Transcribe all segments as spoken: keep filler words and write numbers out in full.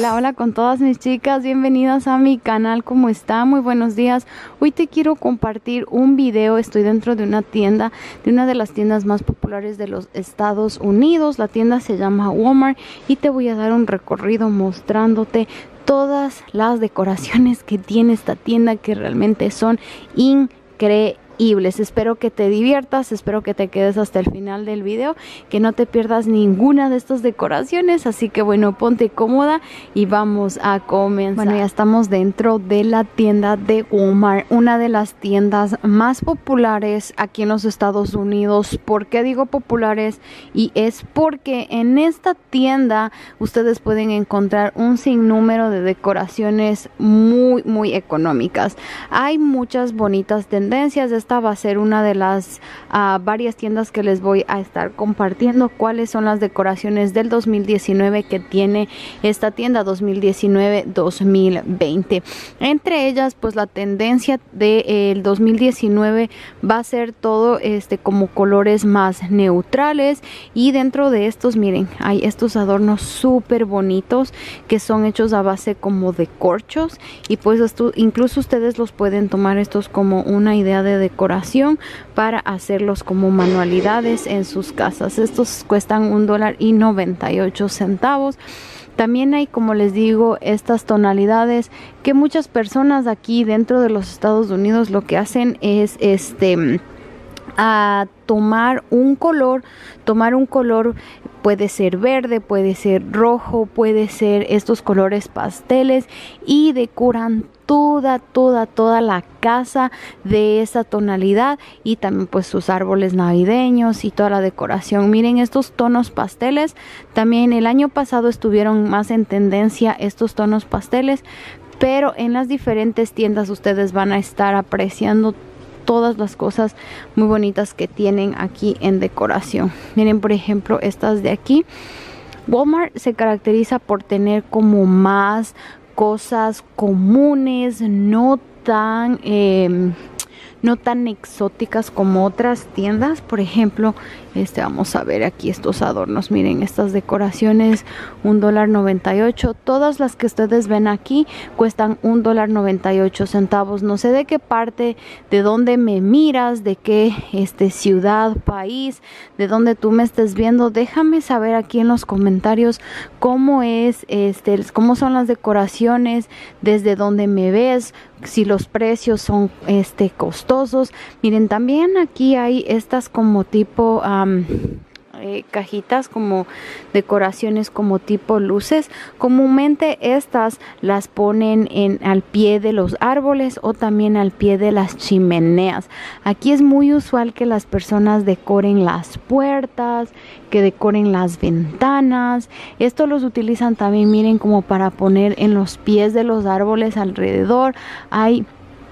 Hola, hola con todas mis chicas, bienvenidas a mi canal, ¿cómo están? Muy buenos días. Hoy te quiero compartir un video. Estoy dentro de una tienda, de una de las tiendas más populares de los Estados Unidos. La tienda se llama Walmart y te voy a dar un recorrido mostrándote todas las decoraciones que tiene esta tienda, que realmente son increíbles. Espero que te diviertas, espero que te quedes hasta el final del video, que no te pierdas ninguna de estas decoraciones. Así que bueno, ponte cómoda y vamos a comenzar. Bueno, ya estamos dentro de la tienda de Walmart, una de las tiendas más populares aquí en los Estados Unidos. ¿Por qué digo populares? Y es porque en esta tienda ustedes pueden encontrar un sinnúmero de decoraciones muy muy económicas. Hay muchas bonitas tendencias. Esta va a ser una de las uh, varias tiendas que les voy a estar compartiendo cuáles son las decoraciones del dos mil diecinueve que tiene esta tienda, dos mil diecinueve dos mil veinte. Entre ellas, pues la tendencia del de, dos mil diecinueve va a ser todo este como colores más neutrales, y dentro de estos, miren, hay estos adornos súper bonitos que son hechos a base como de corchos, y pues esto, incluso ustedes los pueden tomar estos como una idea de decoración para hacerlos como manualidades en sus casas. Estos cuestan un dólar y noventa y ocho centavos. También hay, como les digo, estas tonalidades que muchas personas aquí dentro de los Estados Unidos lo que hacen es este a tomar un color, tomar un color, puede ser verde, puede ser rojo, puede ser estos colores pasteles, y decoran toda, toda, toda la casa de esa tonalidad, y también pues sus árboles navideños y toda la decoración. Miren estos tonos pasteles, también el año pasado estuvieron más en tendencia estos tonos pasteles, pero en las diferentes tiendas ustedes van a estar apreciando todas las cosas muy bonitas que tienen aquí en decoración. Miren, por ejemplo, estas de aquí. Walmart se caracteriza por tener como más cosas comunes, no tan eh, no tan exóticas como otras tiendas. Por ejemplo, este vamos a ver aquí estos adornos. Miren estas decoraciones, un dólar noventa y ocho. Todas las que ustedes ven aquí cuestan un dólar noventa y ocho centavos. No sé de qué parte, de dónde me miras, de qué este ciudad, país, de dónde tú me estés viendo. Déjame saber aquí en los comentarios cómo es este, cómo son las decoraciones, desde dónde me ves, si los precios son este costosos. Miren, también aquí hay estas como tipo um, eh, cajitas, como decoraciones como tipo luces. Comúnmente estas las ponen en al pie de los árboles o también al pie de las chimeneas. Aquí es muy usual que las personas decoren las puertas, que decoren las ventanas. Esto los utilizan también, miren, como para poner en los pies de los árboles alrededor. Hay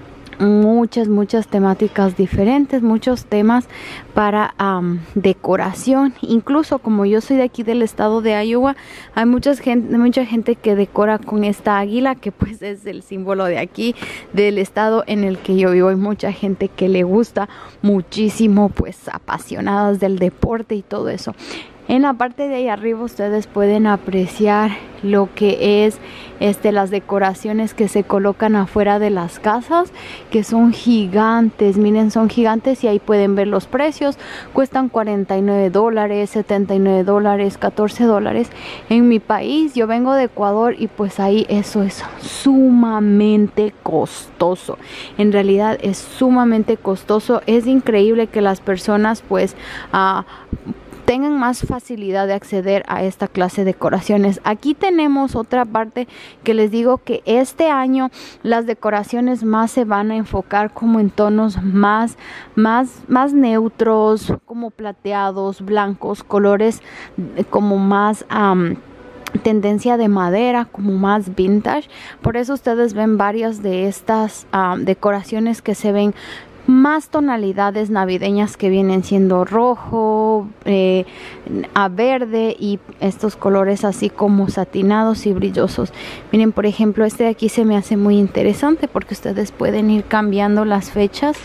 muchas muchas temáticas diferentes, muchos temas para um, decoración. Incluso como yo soy de aquí del estado de Iowa, hay mucha gente, mucha gente que decora con esta águila, que pues es el símbolo de aquí del estado en el que yo vivo. Hay mucha gente que le gusta muchísimo, pues apasionadas del deporte y todo eso. En la parte de ahí arriba ustedes pueden apreciar lo que es este, las decoraciones que se colocan afuera de las casas, que son gigantes. Miren, son gigantes, y ahí pueden ver los precios. Cuestan cuarenta y nueve dólares, setenta y nueve dólares, catorce dólares. En mi país, yo vengo de Ecuador, y pues ahí eso es sumamente costoso. En realidad es sumamente costoso. Es increíble que las personas pues uh, tengan más facilidad de acceder a esta clase de decoraciones. Aquí tenemos otra parte que les digo que este año las decoraciones más se van a enfocar como en tonos más, más, más neutros, como plateados, blancos, colores como más um, tendencia de madera, como más vintage. Por eso ustedes ven varias de estas um, decoraciones que se ven más tonalidades navideñas, que vienen siendo rojo, eh, a verde, y estos colores así como satinados y brillosos. Miren, por ejemplo, este de aquí se me hace muy interesante porque ustedes pueden ir cambiando las fechas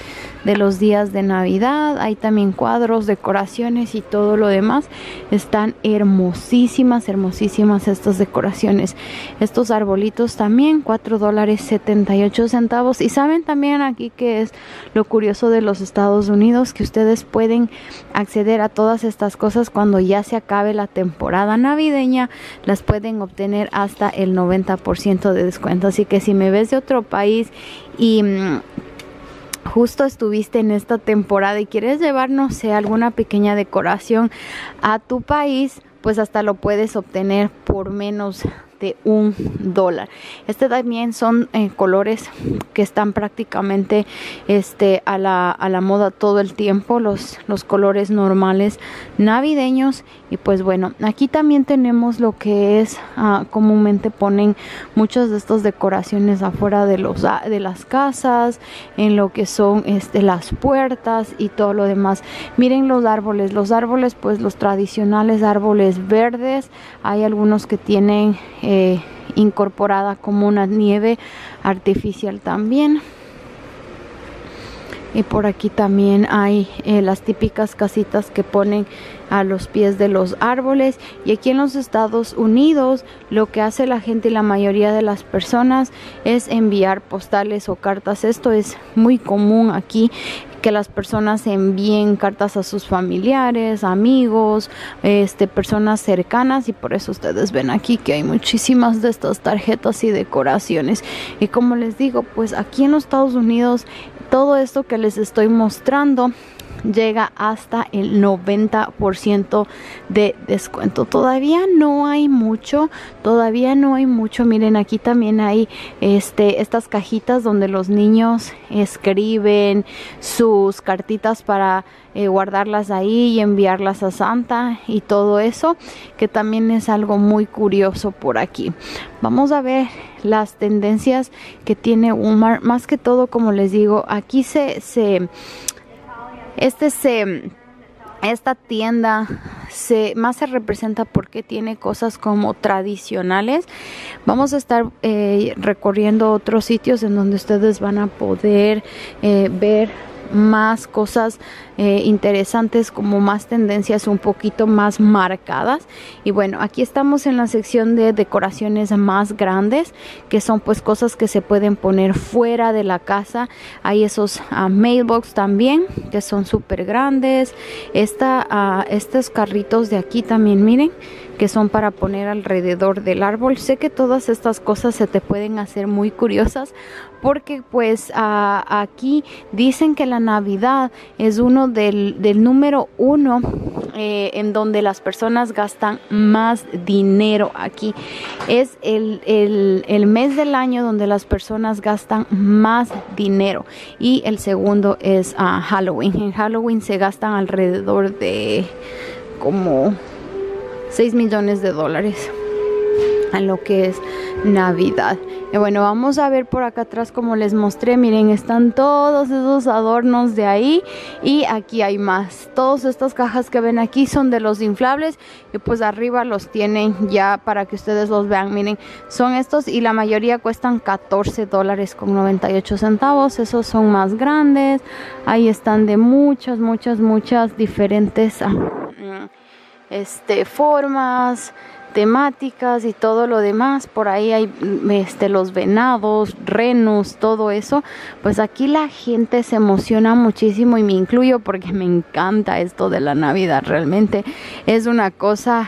de los días de Navidad. Hay también cuadros, decoraciones y todo lo demás. Están hermosísimas, hermosísimas estas decoraciones. Estos arbolitos también, cuatro dólares setenta y ocho centavos. Y saben también aquí que es lo curioso de los Estados Unidos, que ustedes pueden acceder a todas estas cosas cuando ya se acabe la temporada navideña. Las pueden obtener hasta el noventa por ciento de descuento. Así que si me ves de otro país y mmm, justo estuviste en esta temporada y quieres llevar, no sé, alguna pequeña decoración a tu país, pues hasta lo puedes obtener por menos de un dólar. Este también son eh, colores que están prácticamente este a la, a la moda todo el tiempo, los, los colores normales navideños. Y pues bueno, aquí también tenemos lo que es uh, comúnmente ponen muchas de estas decoraciones afuera de los de las casas, en lo que son este las puertas y todo lo demás. Miren los árboles, los árboles pues los tradicionales árboles verdes. Hay algunos que tienen eh, incorporada como una nieve artificial también. Y por aquí también hay eh, las típicas casitas que ponen a los pies de los árboles. Y aquí en los Estados Unidos lo que hace la gente y la mayoría de las personas es enviar postales o cartas. Esto es muy común aquí, que las personas envíen cartas a sus familiares, amigos, este, personas cercanas. Y por eso ustedes ven aquí que hay muchísimas de estas tarjetas y decoraciones. Y como les digo, pues aquí en los Estados Unidos todo esto que les estoy mostrando llega hasta el noventa por ciento de descuento. Todavía no hay mucho, todavía no hay mucho. Miren, aquí también hay este, estas cajitas donde los niños escriben sus cartitas para eh, guardarlas ahí y enviarlas a Santa y todo eso, que también es algo muy curioso por aquí. Vamos a ver las tendencias que tiene Walmart. Más que todo, como les digo, aquí se... se Este se, esta tienda se, más se representa porque tiene cosas como tradicionales. Vamos a estar eh, recorriendo otros sitios en donde ustedes van a poder eh, ver más cosas eh, interesantes, como más tendencias un poquito más marcadas. Y bueno, aquí estamos en la sección de decoraciones más grandes, que son pues cosas que se pueden poner fuera de la casa. Hay esos uh, mailbox también que son súper grandes. Esta, uh, estos carritos de aquí también, miren, que son para poner alrededor del árbol. Sé que todas estas cosas se te pueden hacer muy curiosas, porque pues uh, aquí dicen que la Navidad es uno del, del número uno eh, en donde las personas gastan más dinero. Aquí es el, el, el mes del año donde las personas gastan más dinero, y el segundo es uh, Halloween. En Halloween se gastan alrededor de como seis millones de dólares en lo que es Navidad. Y bueno, vamos a ver por acá atrás, como les mostré, miren, están todos esos adornos de ahí, y aquí hay más. Todas estas cajas que ven aquí son de los inflables, y pues arriba los tienen ya para que ustedes los vean. Miren, son estos, y la mayoría cuestan catorce dólares con noventa y ocho centavos. Esos son más grandes. Ahí están de muchas, muchas, muchas diferentes uh, este, formas, temáticas y todo lo demás. Por ahí hay este, los venados, renos, todo eso. Pues aquí la gente se emociona muchísimo, y me incluyo porque me encanta esto de la Navidad. Realmente es una cosa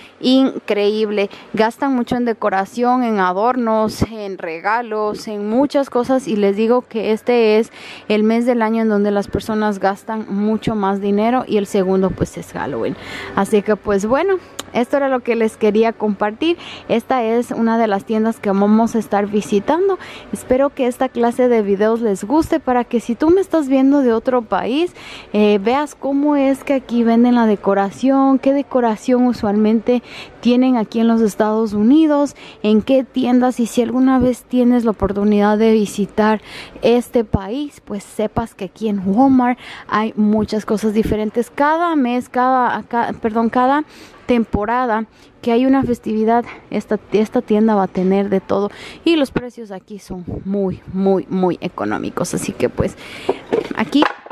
increíble. Gastan mucho en decoración, en adornos, en regalos, en muchas cosas, y les digo que este es el mes del año en donde las personas gastan mucho más dinero, y el segundo pues es Halloween. Así que pues bueno, esto era lo que les quería compartir. Esta es una de las tiendas que vamos a estar visitando. Espero que esta clase de videos les guste, para que si tú me estás viendo de otro país, eh, veas cómo es que aquí venden la decoración, qué decoración usualmente tienen aquí en los Estados Unidos, en qué tiendas. Y si alguna vez tienes la oportunidad de visitar este país, pues sepas que aquí en Walmart hay muchas cosas diferentes. Cada mes, cada, cada perdón, cada temporada que hay una festividad, esta, esta tienda va a tener de todo, y los precios aquí son muy, muy, muy económicos. Así que pues aquí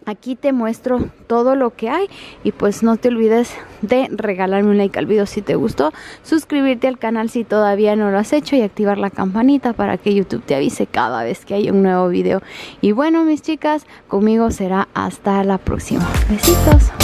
Aquí te muestro todo lo que hay y pues no te olvides de regalarme un like al video si te gustó, suscribirte al canal si todavía no lo has hecho y activar la campanita para que YouTube te avise cada vez que hay un nuevo video. Y bueno, mis chicas, conmigo será hasta la próxima. Besitos.